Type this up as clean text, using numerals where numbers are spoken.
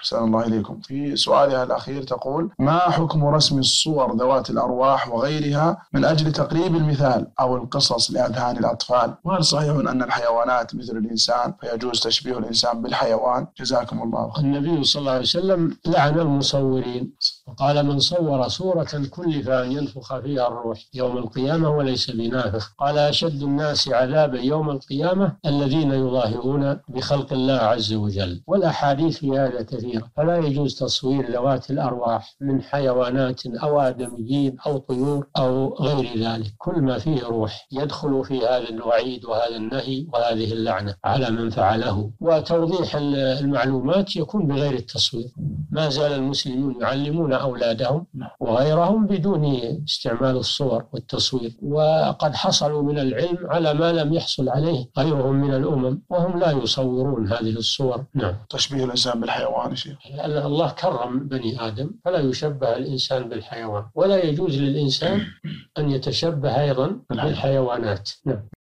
أحسن الله إليكم. في سؤالها الأخير تقول: ما حكم رسم الصور ذوات الأرواح وغيرها من أجل تقريب المثال أو القصص لأذهان الأطفال؟ وهل صحيح أن الحيوانات مثل الإنسان فيجوز تشبيه الإنسان بالحيوان؟ جزاكم الله خير. النبي صلى الله عليه وسلم لعن المصورين وقال: من صور صورة كلف أن ينفخ فيها الروح يوم القيامة وليس بنافخ. قال: أشد الناس عذابا يوم القيامة الذين يظاهرون بخلق الله عز وجل. والأحاديث في هذا كثيرة، فلا يجوز تصوير ذوات الأرواح من حيوانات أو آدميين أو طيور أو غير ذلك. كل ما فيه روح يدخل في هذا الوعيد وهذا النهي وهذه اللعنة على من فعله. وتوضيح المعلومات يكون بغير التصوير. ما زال المسلمون يعلمون أولادهم وغيرهم بدون استعمال الصور والتصوير، وقد حصلوا من العلم على ما لم يحصل عليه غيرهم من الأمم وهم لا يصورون هذه الصور. نعم. تشبيه الإنسان بالحيوان يا شيخ. لأن الله كرم بني آدم فلا يشبه الإنسان بالحيوان، ولا يجوز للإنسان أن يتشبه أيضا بالحيوانات. نعم.